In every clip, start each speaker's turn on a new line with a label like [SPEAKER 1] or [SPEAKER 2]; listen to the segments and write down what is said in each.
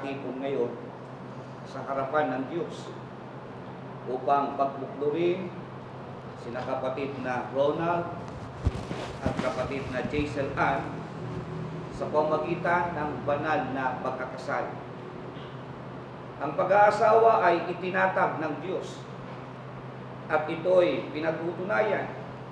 [SPEAKER 1] nagkatipon ngayon sa harapan ng Diyos upang pagbuklurin sina kapatid na Ronald at kapatid na Jaisel Ann sa pamagitan ng banal na pagkakasal. Ang pag-aasawa ay itinatag ng Diyos at ito'y pinatutunayan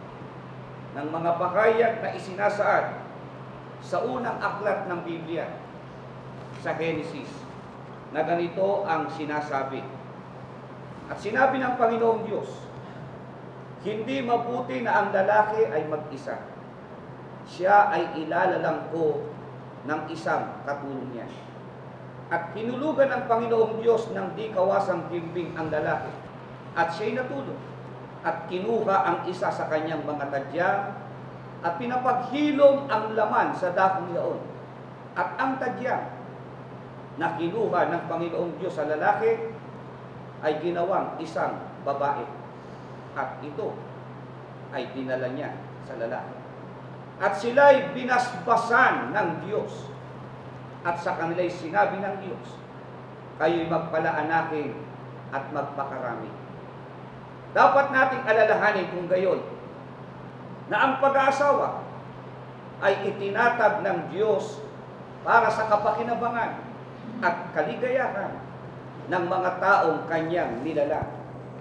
[SPEAKER 1] ng mga pakayag na isinasaad sa unang aklat ng Biblia, sa Genesis, na ganito ang sinasabi. At sinabi ng Panginoong Diyos, hindi mabuti na ang lalaki ay mag-isa. Siya ay ilalalang ko ng isang katulong niya. At hinulugan ng Panginoong Diyos ng di kawasang bimbing ang lalaki. At siya'y natulog. At kinuha ang isa sa kanyang mga tadyang at pinapaghilom ang laman sa dakong yaon. At ang tadyang na kinuha ng Panginoong Diyos sa lalaki ay ginawang isang babae. At ito ay dinala niya sa lalaki. At sila'y binasbasan ng Diyos. At sa kanila'y sinabi ng Diyos, kayo'y magpalaanakin at magpakarami. Dapat nating alalahanin kung gayon na ang pag-aasawa ay itinatag ng Diyos para sa kapakinabangan at kaligayahan ng mga taong kanyang nilalang.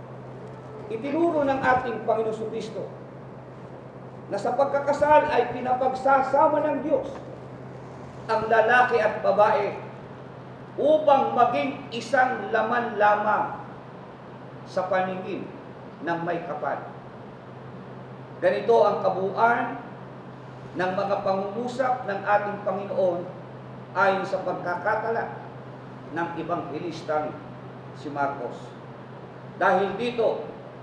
[SPEAKER 1] Itinuro ng ating Panginoon Kristo na sa pagkakasal ay pinapagsasama ng Diyos ang lalaki at babae upang maging isang laman lamang sa paningin ng may kapal. Ganito ang kabuuan ng mga pangungusap ng ating Panginoon ayon sa pagkakatala ng Ebanghelistang si Marcos. Dahil dito,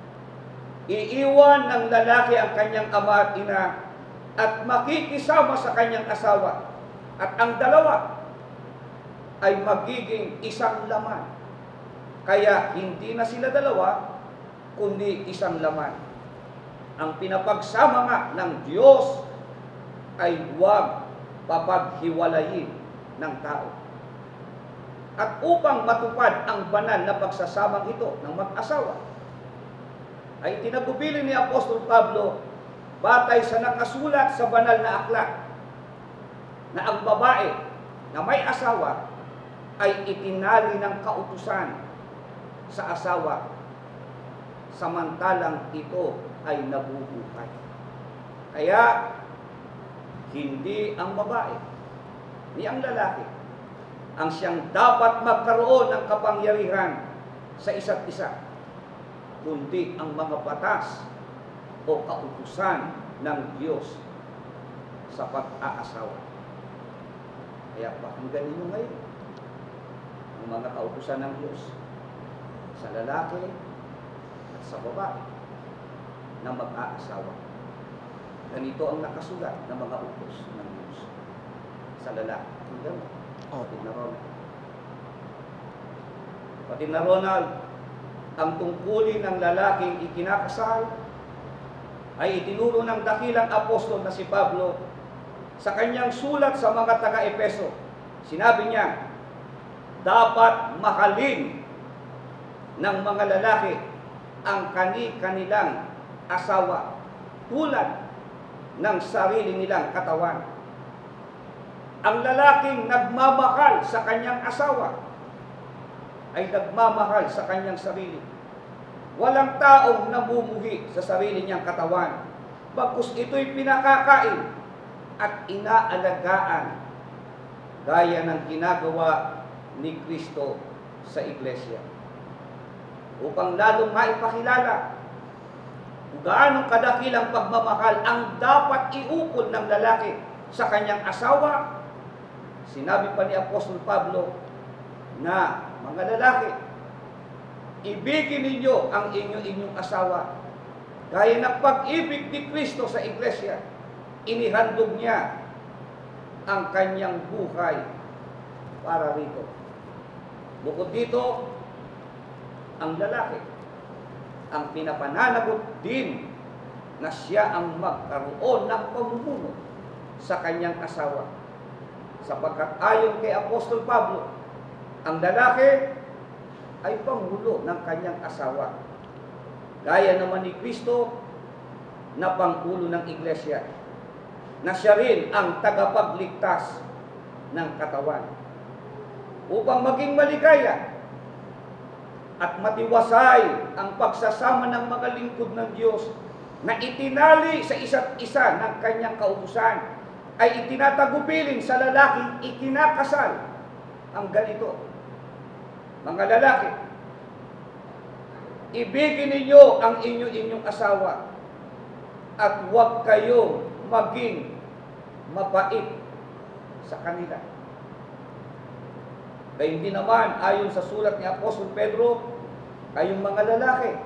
[SPEAKER 1] iiwan ng lalaki ang kanyang ama at ina at makikisama sa kanyang asawa, at ang dalawa ay magiging isang laman. Kaya hindi na sila dalawa, kundi isang laman. Ang pinapagsama nga ng Diyos ay huwag papaghiwalayin ng tao. At upang matupad ang banal na pagsasamang ito ng mag-asawa, ay tinagubili ni Apostol Pablo batay sa nakasulat sa banal na aklat na ang babae na may asawa ay itinali ng kautusan sa asawa samantalang ito ay nabubuhay. Kaya hindi ang babae ni ang lalaki ang siyang dapat magkaroon ng kapangyarihan sa isa't isa, kundi ang mga batas o kautusan ng Diyos sa pag-aasawa. Kaya pakinggan ninyo ngayon ang mga kautusan ng Diyos sa lalaki at sa babae na mag-aasawa. Ganito ang nakasulat ng mga utos ng Diyos sa lalaki. Pakinggan mo. Kapatid na Ronald. Kapatid na Ronald, ang tungkulin ng lalaking ikinakasal ay itinuro ng dakilang apostol na si Pablo sa kanyang sulat sa mga taga-Epeso. Sinabi niya, dapat mahalin ng mga lalaki ang kani-kanilang asawa tulad ng sarili nilang katawan. Ang lalaking nagmamahal sa kanyang asawa ay nagmamahal sa kanyang sarili. Walang taong namumuhi sa sarili niyang katawan, bagkus ito'y pinakakain at inaalagaan gaya ng ginagawa ni Kristo sa iglesia. Upang lalong maipakilala kung gaano kadakilang pagmamahal ang dapat iukol ng lalaki sa kanyang asawa, sinabi pa ni Apostol Pablo na, mga lalaki, ibigin ninyo ang inyong asawa gaya ng pag-ibig ni Kristo sa iglesia. Inihandog niya ang kanyang buhay para rito. Bukod dito, ang lalaki ang pinapananagot din na siya ang magkaroon ng pamumuno sa kanyang asawa. Sapagkat ayon kay Apostol Pablo, Ang lalaki ay pangulo ng kanyang asawa. Gaya naman ni Kristo na pangulo ng iglesia, na siya rin ang tagapagligtas ng katawan. Upang maging maligaya at matiwasay ang pagsasama ng mga lingkod ng Diyos na itinali sa isa't isa ng kanyang kautusan, ay itinatagubilin sa lalaking ikinakasal ang ganito. Mga lalaki, ibigin ninyo ang inyong asawa at huwag kayong maging mabait sa kanila. Kaya hindi naman, ayon sa sulat ni Apostol Pedro, kayong mga lalaki,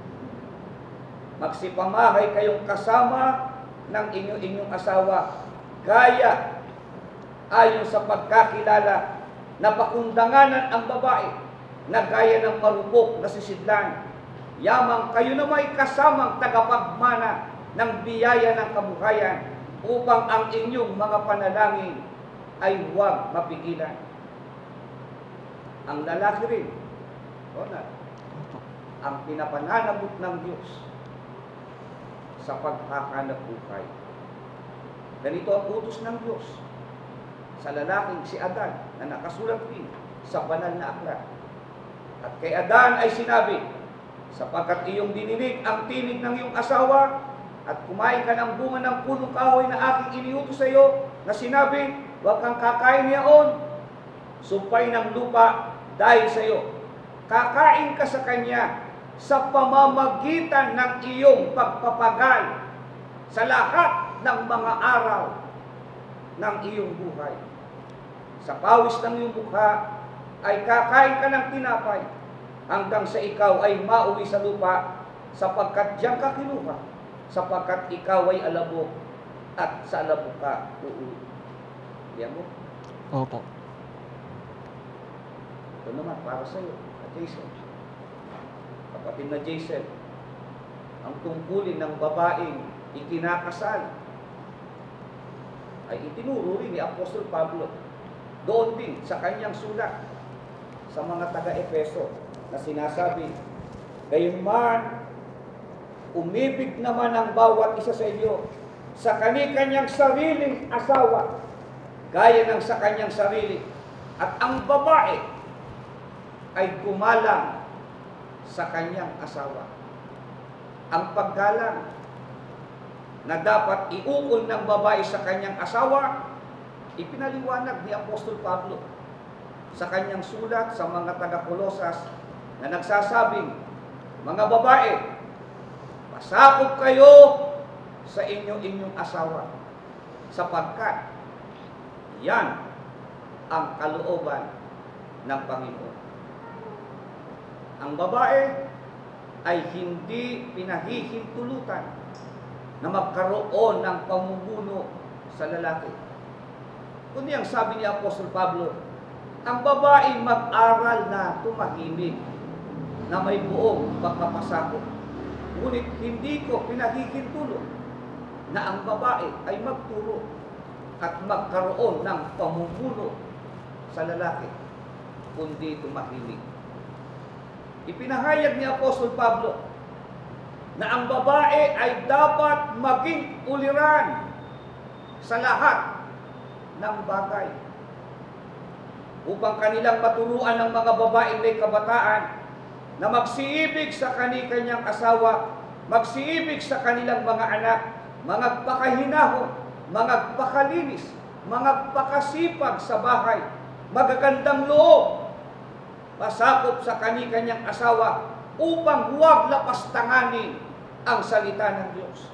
[SPEAKER 1] magsipamahay kayong kasama ng inyong asawa, gaya ayon sa pagkakilala na pakundanganan ang babae na gaya ng marupok na sisidlan. Yamang kayo na may kasamang tagapagmana ng biyaya ng kabuhayan upang ang inyong mga panalangin ay huwag mapigilan. Ang lalaki rin, ang pinapananabot ng Diyos sa paghahanap buhay. Ganito ang utos ng Diyos sa lalaking si Adan na nakasulat din sa banal na aklat. At kay Adan ay sinabi, sapagkat iyong dininig ang tinig ng iyong asawa at kumain ka ng bunga ng punong kahoy na aking iniutos sa iyo, na sinabi, huwag kang kakain niyaon, sumpay ng lupa dahil sa iyo. Kakain ka sa kanya sa pamamagitan ng iyong pagpapagal sa lahat ng mga araw ng iyong buhay. Sa pawis ng iyong mukha ay kakain ka ng tinapay hanggang sa ikaw ay mauwi sa lupa, sapagkat diyan ka kinuha, sapagkat ikaw ay alabok at sa alabok ka uuwi. Diyan mo?
[SPEAKER 2] Opo.
[SPEAKER 1] Ito naman para sa iyo, Jason. Kapatid na Jason, ang tungkulin ng babaeng ikinakasal ay itinuro rin ni Apostol Pablo doon din sa kanyang sulat sa mga taga-Efeso na sinasabi, gayunman, umibig naman ang bawat isa sa inyo sa kani-kanyang sariling asawa, gaya ng sa kanyang sarili, at ang babae ay gumalang sa kanyang asawa. Ang paggalang na dapat iukol ng babae sa kanyang asawa, ipinaliwanag ni Apostol Pablo sa kanyang sulat sa mga taga-Kolosas na nagsasabing, mga babae, pasakop kayo sa inyong asawa, sapagkat yan ang kalooban ng Panginoon. Ang babae ay hindi pinahihintulutan na magkaroon ng pamumuno sa lalaki. Kundi ang sabi ni Apostol Pablo, ang babae mag-aral na tumahimik na may buong pagpapasakop. Ngunit hindi ko pinahihintulot na ang babae ay magturo at magkaroon ng pamumuno sa lalaki, kundi tumahimik. Ipinahayag ni Apostol Pablo na ang babae ay dapat maging uliran sa lahat ng bagay upang kanilang maturuan ng mga babaeng may kabataan na magsiibig sa kani-kanyang asawa, magsiibig sa kanilang mga anak, magpakahinahon, magpakalinis, magpakasipag sa bahay, magagandang loob, pasakop sa kani-kanyang asawa upang huwag lapastanganin ang salita ng Diyos.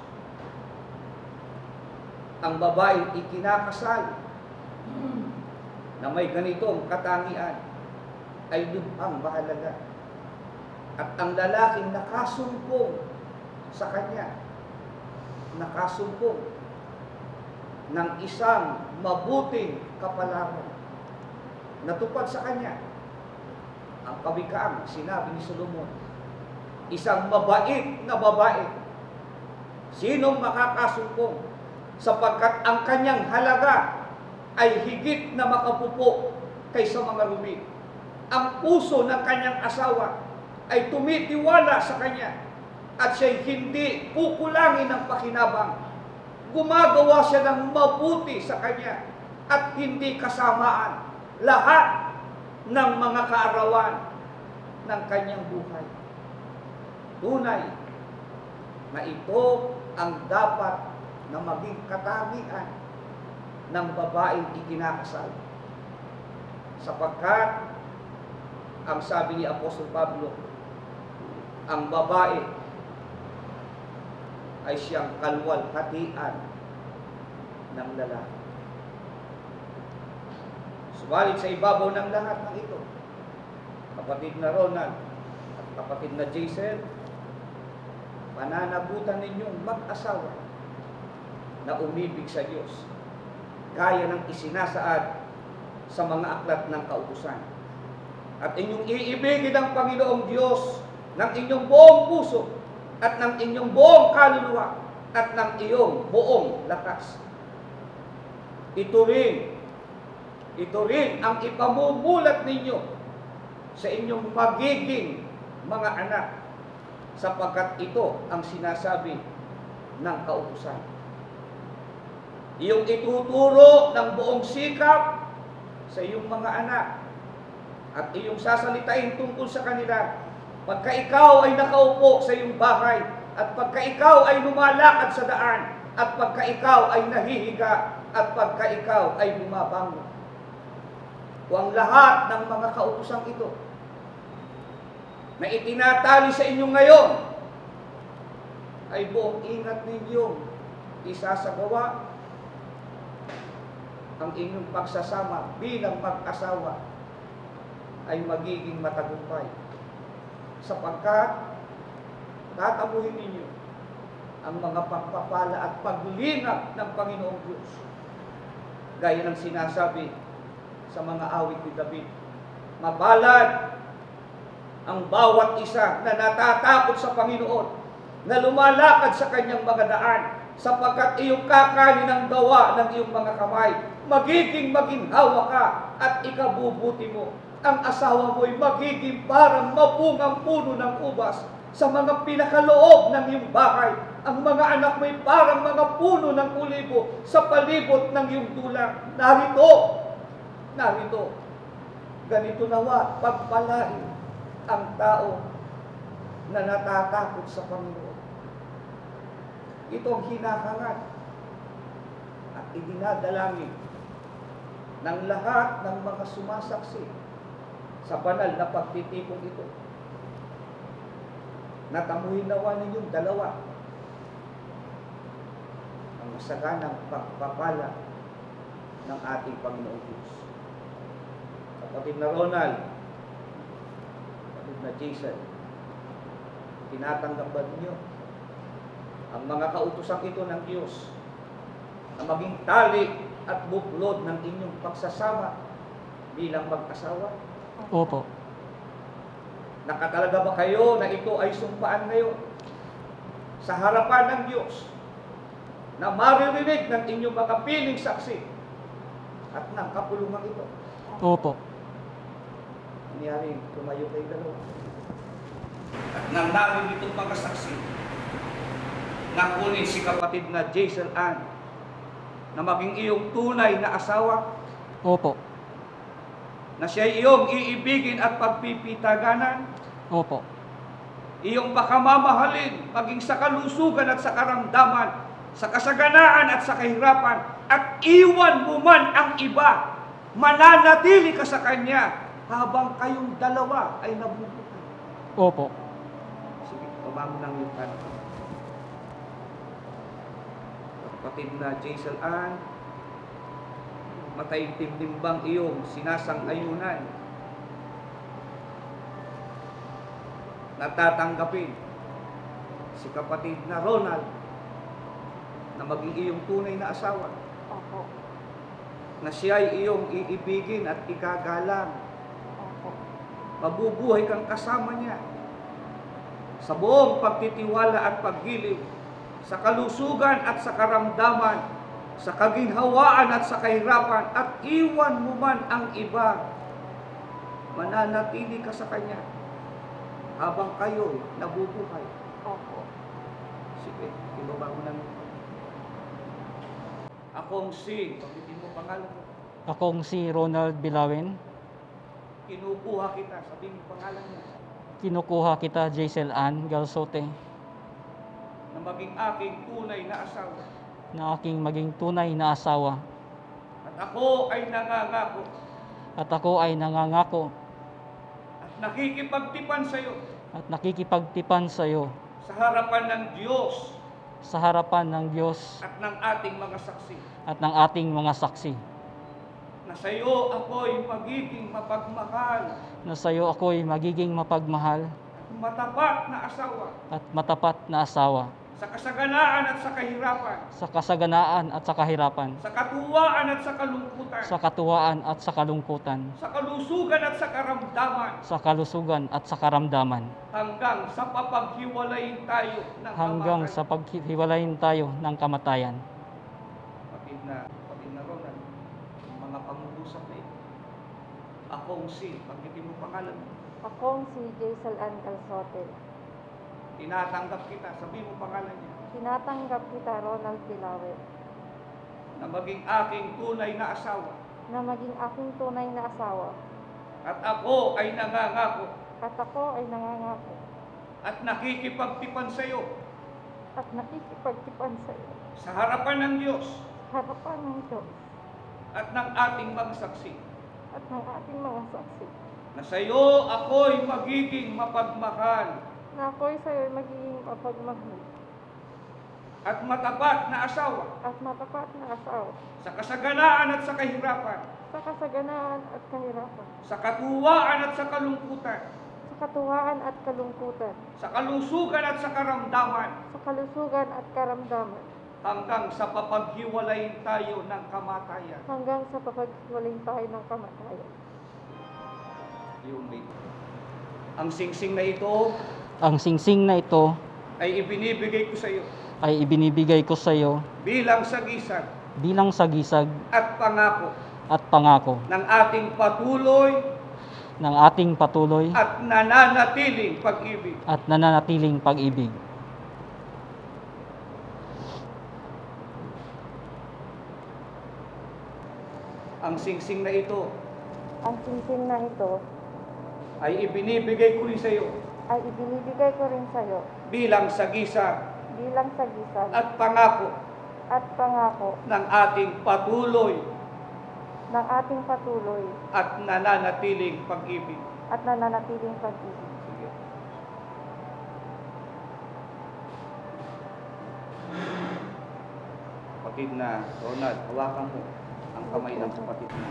[SPEAKER 1] Ang babae ikinakasal na may ganitong katangian ay lubhang mahalaga. At ang lalaking nakasumpong sa kanya, nakasumpong ng isang mabuting kapalaran, natupad sa kanya ang kawikaan, sinabi ni Solomon, isang mabait na babae. Sinong makakasumpong? Sapagkat ang kanyang halaga ay higit na makapupo kaysa mga rubin. ang puso ng kanyang asawa ay tumitiwala sa kanya at siya'y hindi kukulangin ng pakinabang. Gumagawa siya ng mabuti sa kanya at hindi kasamaan lahat ng mga kaarawan ng kanyang buhay. Tunay na ito ang dapat na maging katangian ng babaeng ikinakasal. Sapagkat, ang sabi ni Apostol Pablo, ang babae ay siyang kalwalhatian ng lalaki. Subalit sa ibabaw ng lahat ng ito, kapatid na Ronald at kapatid na Jason, pananagutan ninyong mag-asawa na umibig sa Diyos, gaya ng isinasaad sa mga aklat ng kautusan. At inyong iibigin ang Panginoong Diyos ng inyong buong puso at ng inyong buong kaluluwa at ng iyong buong lakas. Ito rin ang ipamumulat ninyo sa inyong magiging mga anak, sapagkat ito ang sinasabi ng kautusan. Iyong ituturo ng buong sikap sa iyong mga anak at iyong sasalitain tungkol sa kanila pagka ikaw ay nakaupo sa iyong bahay at pagka ikaw ay lumalakad sa daan at pagka ikaw ay nahihiga at pagka ikaw ay bumabangon. Kung ang lahat ng mga kautosang ito na itinatali sa inyo ngayon ay buong ingat ninyong isasagawa, ang inyong pagsasama bilang mag-asawa ay magiging matagumpay, sapagkat tatamuhin ninyo ang mga pagpapala at paglingap ng Panginoong Diyos, gaya ng sinasabi sa mga awit ni David. Mabalad ang bawat isa na natatakot sa Panginoon, na lumalakad sa kanyang mga daan, sapagkat iyong kakanin ang gawa ng iyong mga kamay. Magiging maginhawa ka at ikabubuti mo. Ang asawa mo'y magiging parang mabungang puno ng ubas sa mga pinakaloob ng iyong bahay. Ang mga anak mo'y parang mga puno ng ulibo sa palibot ng iyong dulang. Narito, ganito nawa pagpalain ang tao na natatakot sa Panginoon. Ito ang hinahangad at idinadalangin ng lahat ng mga sumasaksi sa banal na pagtitipong ito. Natamuhin nawa ninyong dalawa ang masaganang pagpapala ng ating Panginoong Diyos. Kapatid na Ronald, kapatid na Jason, tinatanggap ba ninyo ang mga kautosang ito ng Diyos na maging tali at buklod ng inyong pagsasama bilang mag-asawa?
[SPEAKER 2] Opo.
[SPEAKER 1] Nakatalaga ba kayo na ito ay sumpaan ngayon sa harapan ng Diyos, na maririnig ng inyong mga piling saksi at ng kapulungan ito?
[SPEAKER 2] Opo.
[SPEAKER 1] Nangyari, tumayo kayo dalawa. At nang narinig itong mga saksi, nakunin si kapatid na Jason Ann na maging iyong tunay na asawa,
[SPEAKER 2] Opo.
[SPEAKER 1] na siya iyong iibigin at pagpipitaganan,
[SPEAKER 2] Opo.
[SPEAKER 1] iyong pakamamahalin maging sa kalusugan at sa karamdaman, sa kasaganaan at sa kahirapan, at iwan mo man ang iba, mananatili ka sa Kanya habang kayong dalawa ay nabubuhay.
[SPEAKER 2] Opo.
[SPEAKER 1] Sige, pabangon lang yung tanong. Kapatid na Jason Ann, mataimtim-timbang iyong sinasang-ayunan, natatanggapin si kapatid na Ronald na maging iyong tunay na asawa.
[SPEAKER 3] Opo.
[SPEAKER 1] Na siya ay iyong iibigin at ikagalang.
[SPEAKER 3] Opo.
[SPEAKER 1] Mabubuhay kang kasama niya sa buong pagtitiwala at paggiling, sa kalusugan at sa karamdaman, sa kaginhawaan at sa kahirapan, at iwan mo man ang iba, mananatili ka sa Kanya habang kayo nabubuhay.
[SPEAKER 3] Opo.
[SPEAKER 1] Sige, ibaba mo ng akong si, pagkitin mo pangalan mo.
[SPEAKER 2] Akong si Ronald Bilawin.
[SPEAKER 1] Kinukuha kita, sabihin mo pangalan mo.
[SPEAKER 2] Kinukuha kita, Jaisel Ann Galsote,
[SPEAKER 1] Na maging aking tunay na asawa.
[SPEAKER 2] na aking maging tunay na asawa.
[SPEAKER 1] At ako ay nangangako
[SPEAKER 2] At ako ay nangangako
[SPEAKER 1] at nakikipagtipan sa iyo
[SPEAKER 2] at nakikipagtipan sa iyo
[SPEAKER 1] sa harapan ng Diyos
[SPEAKER 2] sa harapan ng Diyos
[SPEAKER 1] at ng ating mga saksi.
[SPEAKER 2] at ng ating mga saksi,
[SPEAKER 1] Na sa iyo ako'y magiging mapagmahal
[SPEAKER 2] na sa iyo ako'y magiging mapagmahal
[SPEAKER 1] at matapat na asawa
[SPEAKER 2] at matapat na asawa
[SPEAKER 1] sa kasaganaan at sa kahirapan,
[SPEAKER 2] sa kasaganaan at sa kahirapan,
[SPEAKER 1] sa katuwaan at sa kalungkutan,
[SPEAKER 2] sa katuwaan at sa kalungkutan,
[SPEAKER 1] sa kalusugan at sa karamdaman,
[SPEAKER 2] sa kalusugan at sa karamdaman,
[SPEAKER 1] hanggang sa papaghiwalayin tayo ng
[SPEAKER 2] hanggang sa paghiwalayin tayo ng kamatayan.
[SPEAKER 1] Kapatid na Ronald, mga pangungusap na ito. Akong si, pagkitin mo pangalan mo.
[SPEAKER 3] Akong si Jaisel Ann Calzote.
[SPEAKER 1] Tinatanggap kita, sabihin mo pangalan niya.
[SPEAKER 3] Tinatanggap kita, Ronald Bilawin,
[SPEAKER 1] Na maging aking tunay na asawa.
[SPEAKER 3] na maging aking tunay na asawa.
[SPEAKER 1] At ako ay nangangako
[SPEAKER 3] At ako ay nangangako
[SPEAKER 1] at nakikipagtipan sa iyo
[SPEAKER 3] at nakikipagtipan sa iyo
[SPEAKER 1] sa harapan ng Diyos
[SPEAKER 3] sa harapan ng Diyos
[SPEAKER 1] at ng ating mga saksi.
[SPEAKER 3] at ng ating mga saksi.
[SPEAKER 1] Na sa iyo ako'y magiging mapagmahal
[SPEAKER 3] Na ako'y sa iyo magiging mapagmahal
[SPEAKER 1] at matapat na asawa
[SPEAKER 3] at matapat na asawa
[SPEAKER 1] sa kasaganaan at sa kahirapan,
[SPEAKER 3] sa kasaganaan at kahirapan,
[SPEAKER 1] sa katuwaan at sa kalungkutan,
[SPEAKER 3] sa katuwaan at kalungkutan,
[SPEAKER 1] sa kalusugan at sa karamdaman,
[SPEAKER 3] sa kalusugan at karamdaman,
[SPEAKER 1] hanggang sa papaghiwalayin tayo ng kamatayan.
[SPEAKER 3] hanggang sa papaghiwalayin tayo ng kamatayan.
[SPEAKER 1] Yung may ang singsing na ito
[SPEAKER 2] Ang singsing na ito
[SPEAKER 1] ay ibinibigay ko sa iyo
[SPEAKER 2] ay ibinibigay ko sa iyo
[SPEAKER 1] bilang sagisag
[SPEAKER 2] bilang sagisag
[SPEAKER 1] at pangako
[SPEAKER 2] at pangako
[SPEAKER 1] ng ating patuloy
[SPEAKER 2] ng ating patuloy
[SPEAKER 1] at nananatiling pag-ibig.
[SPEAKER 2] at nananatiling pag-ibig.
[SPEAKER 1] Ang singsing na ito
[SPEAKER 3] Ang singsing na ito
[SPEAKER 1] ay ibinibigay ko rin sa iyo
[SPEAKER 3] ay ibinibigay ko rin sa iyo
[SPEAKER 1] bilang sagisag
[SPEAKER 3] bilang sagisag
[SPEAKER 1] at pangako
[SPEAKER 3] at pangako
[SPEAKER 1] ng ating patuloy
[SPEAKER 3] ng ating patuloy
[SPEAKER 1] at nananatiling pag-ibig.
[SPEAKER 3] at nananatiling pag-ibig.
[SPEAKER 1] Sige. Kapatid na Ronald, hawakan mo ang kamay ng kapatid mo.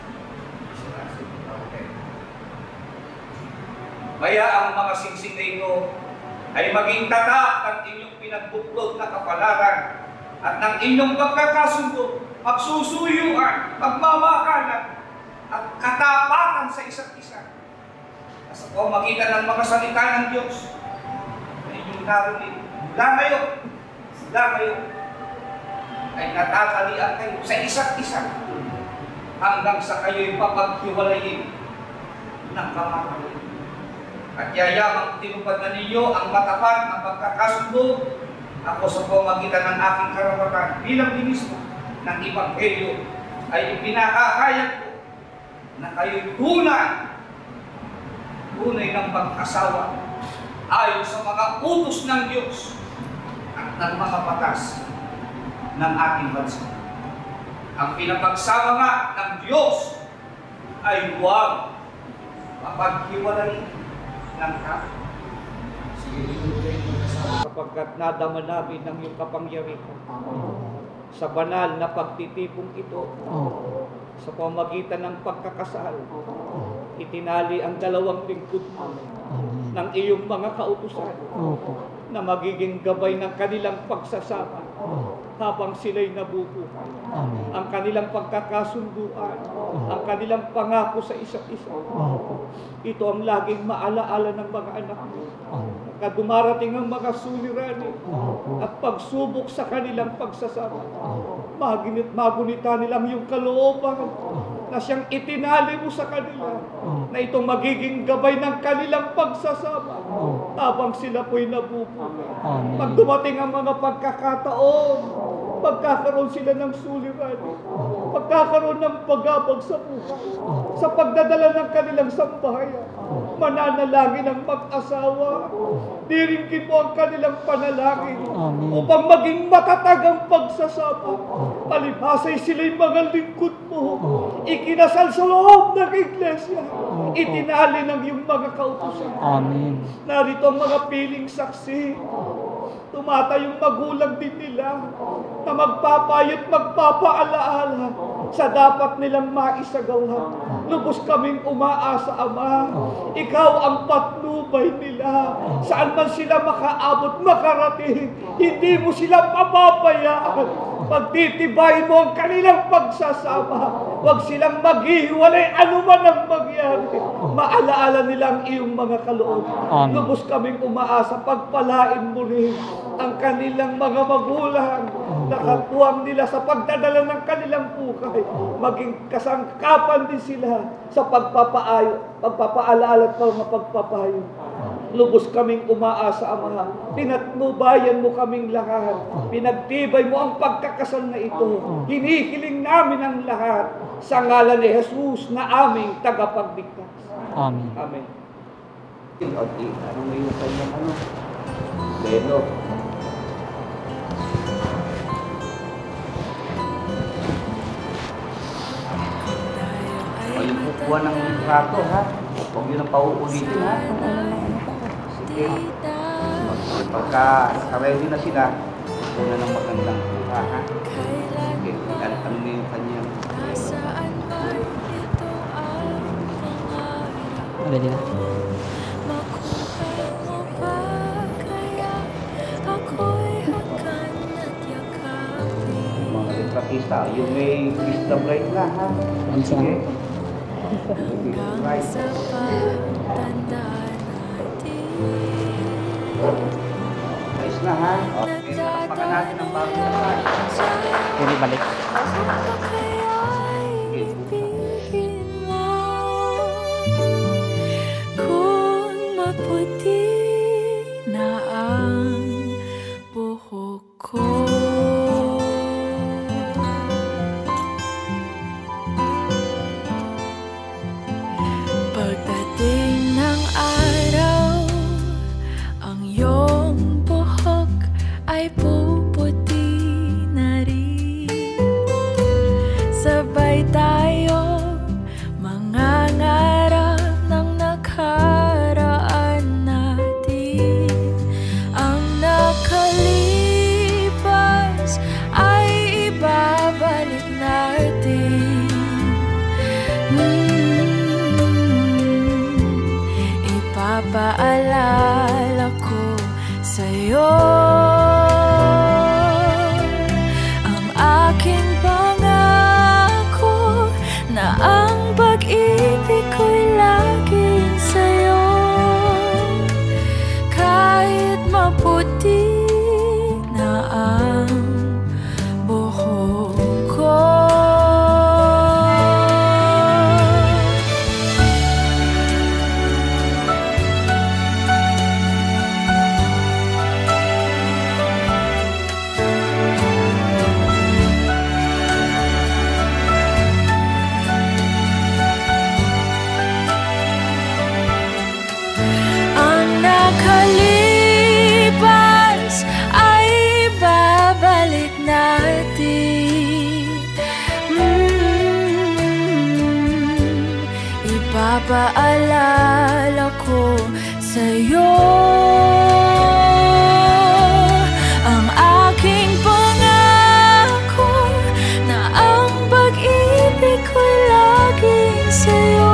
[SPEAKER 1] Kaya ang mga singsing na ito ay maging tatak ng inyong pinagbuklod na kapalaran at ng inyong pagkakasundo, pagsusuyuan, pagmamakalan at katapatan sa isa't isa. Sa pamagitan ng mga salita ng Diyos na inyong narinig, mula ngayon, ay natatalian kayo sa isa't isa hanggang sa kayo'y papaghiwalayin ng kamatayan. At yayamang tinupad na ninyo ang matapat na pagkakasundo ako sa pamagitan ng aking karapatan bilang ministro ng Ebanghelyo ay ipinakakayag ko na kayo'y tunay ng pag-asawa ayon sa mga utos ng Diyos at ng mga batas ng ating bansa. Ang pinapagsama nga ng Diyos ay huwag mapaghiwalayin ng tao. Kapagkat nadama namin ng iyong kapangyarihan sa banal na pagtitipong ito sa pamagitan ng pagkakasal, itinali ang dalawang lingkod mo ng iyong mga kautusan na magiging gabay ng kanilang pagsasama habang sila'y nabubuhay. Ang kanilang pagkakasunduan, ang kanilang pangako sa isa't isa. Ito ang laging maalaala ng mga anak mo. Kadumarating ang mga suliranin at pagsubok sa kanilang pagsasama. Magunita nilang yung kalooban na siyang itinali mo sa kanila na itong magiging gabay ng kanilang pagsasama habang sila po'y nabubuhay.
[SPEAKER 2] Amen.
[SPEAKER 1] Pag dumating ang mga pagkakataon, pagkakaroon sila ng suliranin, pagkakaroon ng pagabag sa buhay, sa pagdadala ng kanilang sambahayan, mananalangin ang mag-asawa, diringgin mo ang kanilang panalangin upang maging matatag ang pagsasama. Palibhasay sila'y mga lingkod mo, ikinasal sa loob ng iglesia, itinali ng iyong mga kautusan.
[SPEAKER 2] Amen.
[SPEAKER 1] Narito ang mga piling saksi. Tumatayong magulang din nila na magpapayo't magpapaalaala sa dapat nilang maisagawa. Lubos kaming umaasa, Ama. Ikaw ang patnubay nila. Saan man sila makaabot, makarating, hindi mo sila papabayaan. Pagtitibayin mo ang kanilang pagsasama. Huwag silang maghihiwalay anuman ang mangyari. Maalaala nila ang iyong mga kaloob.
[SPEAKER 2] Amen.
[SPEAKER 1] Lubos kaming umaasa, pagpalain mo rin ang kanilang mga magulang na katuwang nila sa pagdadala ng kanilang buhay. Maging kasangkapan din sila sa pagpapaalaala at mga pagpapayo. Lubos kaming umaasa, Ama. Pinatnubayan mo kaming lahat. Pinagtibay mo ang pagkakasal na ito. Hinihiling namin ang lahat sa ngalan ni Jesus na aming tagapagligtas.
[SPEAKER 2] Amen.
[SPEAKER 1] Amen. Ano may yung kanyang Leno. Yung kukuha ng litrato, ha? Huwag yun ang pauulitin, ha? Sige. Pagka ready na sila, kuha ng magandang kuha, ha? Sige. Ano na yung kanyang...
[SPEAKER 2] Ready na?
[SPEAKER 1] Mga litratista, yung may list of right na, ha? Sige. Right. Ayos na, ha? Okay, nalapakan natin ang bagong kasal.
[SPEAKER 2] Pwede balik.
[SPEAKER 4] Kung maputi na ang buhok ko, pagdating ng araw, ang iyong buhok ay puputi na rin. Sabay tayo mangangarap ng nakaraan natin. Ang nakalipas ay ibabalik natin. Ipapaalala ko sa'yo ang aking pangako na ang pag-ibig ko'y laging sa'yo. Kahit maputi na ang buhok ko. Ang nakalipas ay babalik natin. Ipapaalala ko sa'yo ang aking pangako na ang pag-ibig ko'y laging sa'yo.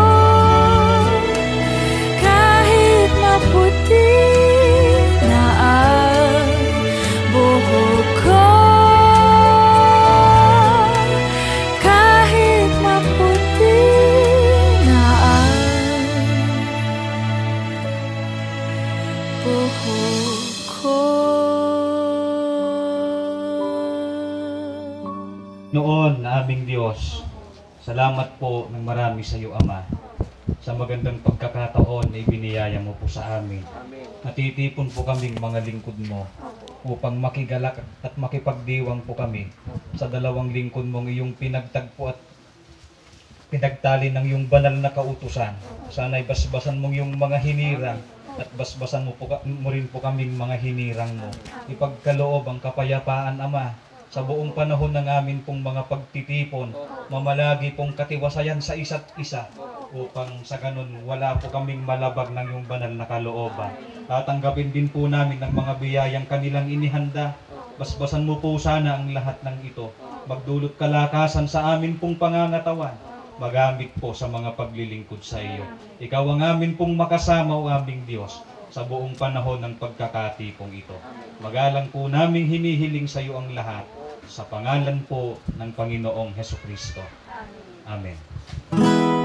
[SPEAKER 4] Kahit maputi na ang buhok ko, kahit maputi na ang buhok ko.
[SPEAKER 5] Noon na aming Diyos, salamat po ng marami sa iyo, Ama. sa magandang pagkakataon na ibiniyaya mo po sa amin.
[SPEAKER 1] Amen.
[SPEAKER 5] Natitipon po kaming mga lingkod mo upang makigalak at makipagdiwang po kami sa dalawang lingkod mong iyong pinagtagpo at pinagtali ng iyong banal na kautusan. Sana'y basbasan mong iyong mga hinirang at basbasan mo rin po kaming mga hinirang mo. Ipagkaloob ang kapayapaan, Ama, sa buong panahon ng amin pong mga pagtitipon, mamalagi pong katiwasayan sa isa't isa upang sa ganun wala po kaming malabag ng iyong banal na kalooban. Tatanggapin din po namin ang mga biyayang kanilang inihanda. Basbasan mo po sana ang lahat ng ito. Magdulot kalakasan sa amin pong pangangatawan. Magamit po sa mga paglilingkod sa iyo. Ikaw ang amin pong makasama, o aming Diyos, sa buong panahon ng pagkakatipong ito. Magalang po naming hinihiling sa iyo ang lahat. Sa pangalan po ng Panginoong Hesukristo. Amen.